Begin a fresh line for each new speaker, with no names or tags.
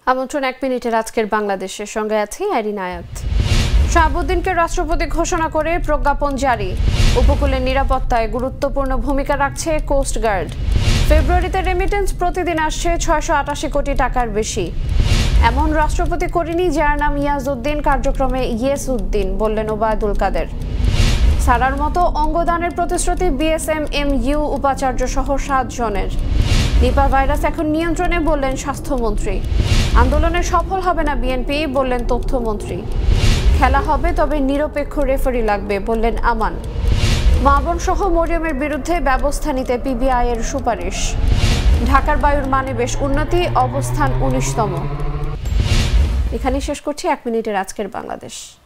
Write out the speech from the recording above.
আমন্ত্রণ 1 মিনিটের আজকের বাংলাদেশের সঙ্গে আছি আরিনায়াত। শাহাবুদ্দিনকে রাষ্ট্রপতি ঘোষণা করে প্রজ্ঞাপন জারি। উপকূলের নিরাপত্তায় গুরুত্বপূর্ণ ভূমিকা রাখছে কোস্ট গার্ড। ফেব্রুয়ারিতে রেমিটেন্স প্রতিদিন আসছে 688 কোটি টাকার বেশি। এমন রাষ্ট্রপতি করেনি যার নাম ইয়াজউদ্দিন, কার্যক্রমে ইয়েস উদ্দিন, বললেন ওবায়দুল কাদের। সারার মতো অঙ্গদানের প্রতিশ্রুতি বিএসএমএমইউ উপাচার্য সহ 7 জনের। নিপা ভাইরাস এখন নিয়ন্ত্রণে, বললেন স্বাস্থ্যমন্ত্রী। আন্দোলনে সফল হবে না বিএনপি, বললেন তথ্যমন্ত্রী। খেলা হবে, তবে নিরপেক্ষ রেফারি লাগবে, বললেন আমান। মা-বোন সহ মরিয়মের বিরুদ্ধে ব্যবস্থা নিতে পিবিআই এর সুপারিশ। ঢাকার বায়ুর মানে বেশ উন্নতি, অবস্থান 19তম। এখানেই শেষ করছি 1 মিনিটের আজকের বাংলাদেশ।